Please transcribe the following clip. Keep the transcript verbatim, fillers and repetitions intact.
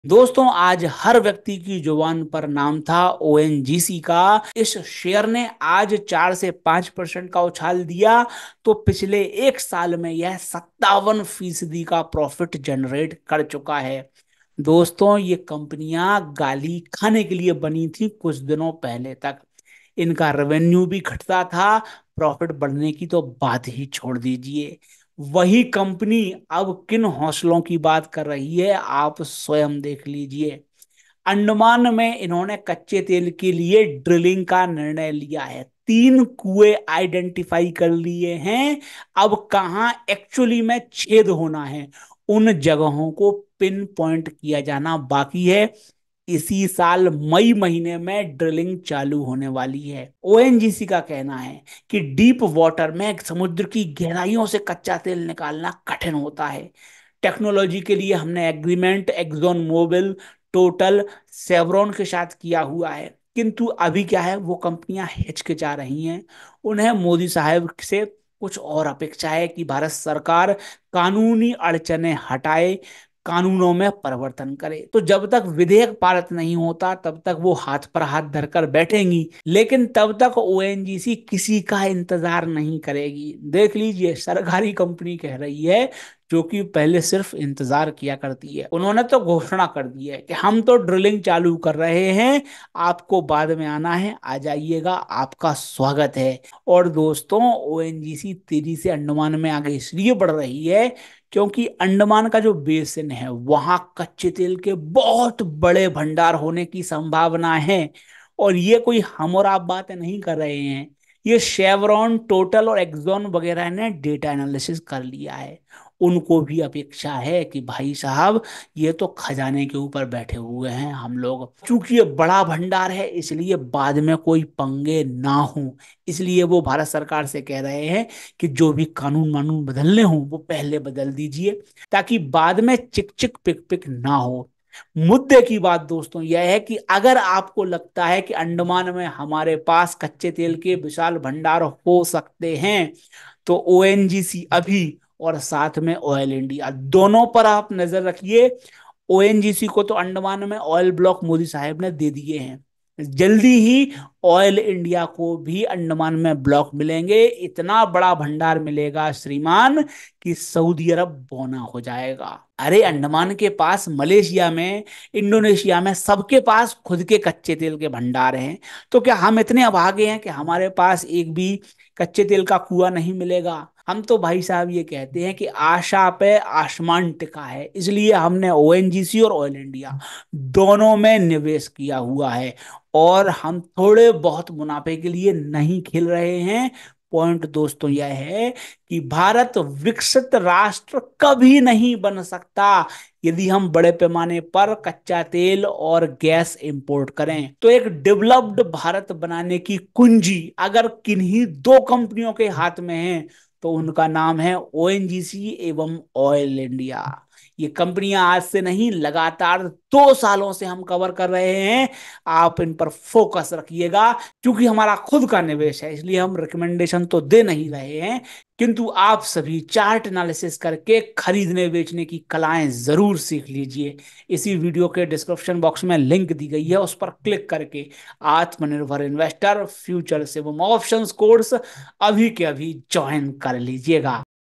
दोस्तों, आज हर व्यक्ति की जुबान पर नाम था ओएनजीसी का। इस शेयर ने आज चार से पांच परसेंट का उछाल दिया, तो पिछले एक साल में यह सत्तावन फीसदी का प्रॉफिट जनरेट कर चुका है। दोस्तों, ये कंपनियां गाली खाने के लिए बनी थी कुछ दिनों पहले तक। इनका रेवेन्यू भी घटता था, प्रॉफिट बढ़ने की तो बात ही छोड़ दीजिए। वही कंपनी अब किन हौसलों की बात कर रही है, आप स्वयं देख लीजिए। अंडमान में इन्होंने कच्चे तेल के लिए ड्रिलिंग का निर्णय लिया है। तीन कुएं आइडेंटिफाई कर लिए हैं। अब कहाँ एक्चुअली में छेद होना है, उन जगहों को पिन पॉइंट किया जाना बाकी है। इसी साल मई महीने में ड्रिलिंग चालू होने वाली है। ओएनजीसी का कहना है कि डीप वाटर में समुद्र की गहराइयों से कच्चा तेल निकालना कठिन होता है। टेक्नोलॉजी के लिए हमने agreement Exxon Mobil, Total, Chevron के साथ किया हुआ है। किंतु अभी क्या है, वो कंपनियां हिचकिचा रही हैं। उन्हें मोदी साहब से कुछ और अपेक्षा है कि भारत सरकार कानूनी अड़चने हटाए, कानूनों में परिवर्तन करे। तो जब तक विधेयक पारित नहीं होता तब तक वो हाथ पर हाथ धरकर बैठेंगी, लेकिन तब तक ओएनजीसी किसी का इंतजार नहीं करेगी। देख लीजिए, सरकारी कंपनी कह रही है, जो कि पहले सिर्फ इंतजार किया करती है। उन्होंने तो घोषणा कर दी है कि हम तो ड्रिलिंग चालू कर रहे हैं, आपको बाद में आना है आ जाइएगा, आपका स्वागत है। और दोस्तों, ओएनजीसी तेजी से अंडमान में आगे इसलिए बढ़ रही है क्योंकि अंडमान का जो बेसिन है, वहां कच्चे तेल के बहुत बड़े भंडार होने की संभावना है। और ये कोई हम और आप बातें नहीं कर रहे हैं, ये शेवरॉन, टोटल और एक्सॉन वगैरह ने डेटा एनालिसिस कर लिया है। उनको भी अपेक्षा है कि भाई साहब, ये तो खजाने के ऊपर बैठे हुए हैं, हम लोग चूंकि ये बड़ा भंडार है इसलिए बाद में कोई पंगे ना हो। इसलिए वो भारत सरकार से कह रहे हैं कि जो भी कानून वानून बदलने हो वो पहले बदल दीजिए, ताकि बाद में चिक चिक पिक पिक ना हो। मुद्दे की बात दोस्तों यह है कि अगर आपको लगता है कि अंडमान में हमारे पास कच्चे तेल के विशाल भंडार हो सकते हैं, तो ओएनजीसी अभी और साथ में ऑयल इंडिया दोनों पर आप नजर रखिए। ओएनजीसी को तो अंडमान में ऑयल ब्लॉक मोदी साहब ने दे दिए हैं, जल्दी ही ऑयल इंडिया को भी अंडमान में ब्लॉक मिलेंगे। इतना बड़ा भंडार मिलेगा श्रीमान कि सऊदी अरब बौना हो जाएगा। अरे, अंडमान के पास, मलेशिया में, इंडोनेशिया में, सबके पास खुद के कच्चे तेल के भंडार हैं। तो क्या हम इतने अभागे हैं कि हमारे पास एक भी कच्चे तेल का कुआं नहीं मिलेगा? हम तो भाई साहब ये कहते हैं कि आशा पे आसमान टिका है, इसलिए हमने ओएनजीसी और ऑयल इंडिया दोनों में निवेश किया हुआ है। और हम थोड़े बहुत मुनाफे के लिए नहीं खेल रहे हैं। पॉइंट दोस्तों यह है कि भारत विकसित राष्ट्र कभी नहीं बन सकता यदि हम बड़े पैमाने पर कच्चा तेल और गैस इंपोर्ट करें। तो एक डेवलप्ड भारत बनाने की कुंजी अगर किन्हीं दो कंपनियों के हाथ में है, तो उनका नाम है ओएनजीसी एवं ऑयल इंडिया। ये कंपनियां आज से नहीं, लगातार दो सालों से हम कवर कर रहे हैं। आप इन पर फोकस रखिएगा। क्योंकि हमारा खुद का निवेश है, इसलिए हम रिकमेंडेशन तो दे नहीं रहे हैं, किंतु आप सभी चार्ट एनालिसिस करके खरीदने बेचने की कलाएं जरूर सीख लीजिए। इसी वीडियो के डिस्क्रिप्शन बॉक्स में लिंक दी गई है, उस पर क्लिक करके आत्मनिर्भर इन्वेस्टर फ्यूचर्स एवं ऑप्शंस कोर्स अभी के अभी ज्वाइन कर लीजिएगा।